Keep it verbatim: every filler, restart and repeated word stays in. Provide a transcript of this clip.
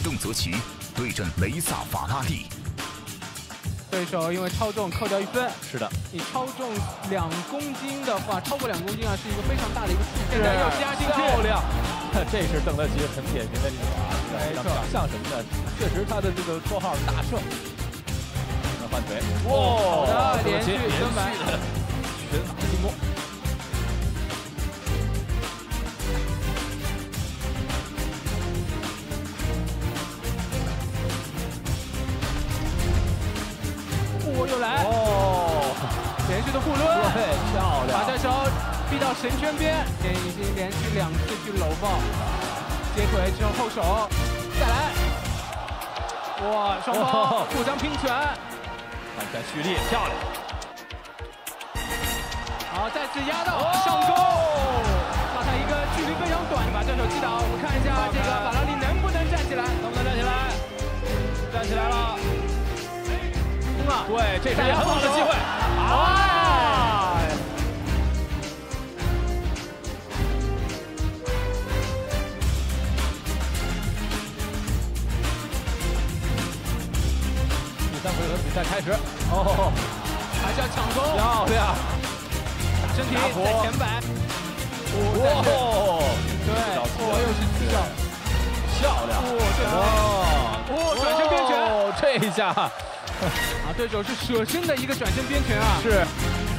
邓泽奇对阵雷萨法拉第。 对手因为超重扣掉一分。 是的， 你超重两公斤的话，超过两公斤啊，是一个非常大的一个数字。又加进去， 漂亮！这是邓泽奇很典型的例子啊， 没错。 像什么呢？确实他的这个绰号是大圣。换腿， 哇！好的，连续蹲板， 拳法进攻。 我又来哦，连续的护抡， 对，漂亮！ 把对手逼到绳圈边，已经连续两次去搂抱，接腿之后后手，再来，哇，双方互相拼拳， 看拳蓄力，漂亮！ 好，再次压到上勾，把他一个距离非常短，把对手击倒。我们看一下这个法拉利能不能站起来， 能不能站起来？站起来了。 对，这是很好的机会。哎！第三回合比赛开始。哦， 还是要抢攻。 漂亮！ 打身体在前摆。 哇！ 对，哦，又是击倒。 漂亮！ 哦，哦，转身边拳。 哦，这一下。 啊，对手是舍身的一个转身边拳啊！ 是。